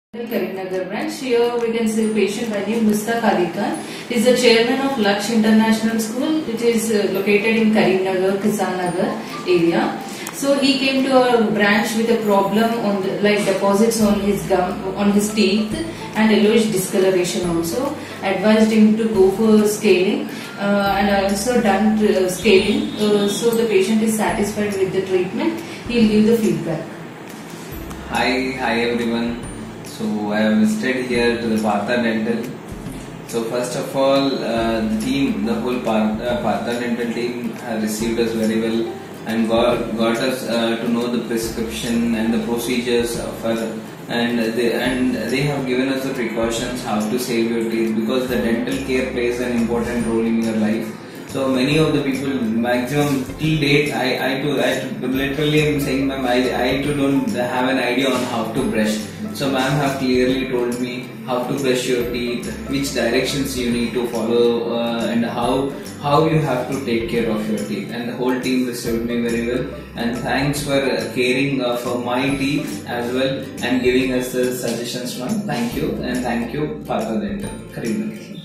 Karimnagar branch. Here we can see a patient by name Mustaq Ali Khan. He is the chairman of Laksh International School, which is located in Karimnagar, Kisan Nagar area. So he came to our branch with a problem on like deposits on his gum, on his teeth, and yellowish discoloration also. Advised him to go for scaling, and I also done scaling. So the patient is satisfied with the treatment. He will give the feedback. Hi everyone. So I have visited here to the Partha Dental. So first of all, the whole Partha Dental team has received us very well and got us to know the prescription and the procedures and they have given us the precautions how to save your teeth, because the dental care plays an important role in your life. So many of the people, maximum till date, I literally am saying, ma'am, I too don't have an idea on how to brush. So ma'am have clearly told me how to brush your teeth, which directions you need to follow, and how you have to take care of your teeth. And the whole team received me very well. And thanks for caring for my teeth as well and giving us the suggestions, ma'am. Thank you, and thank you, Partha Dental.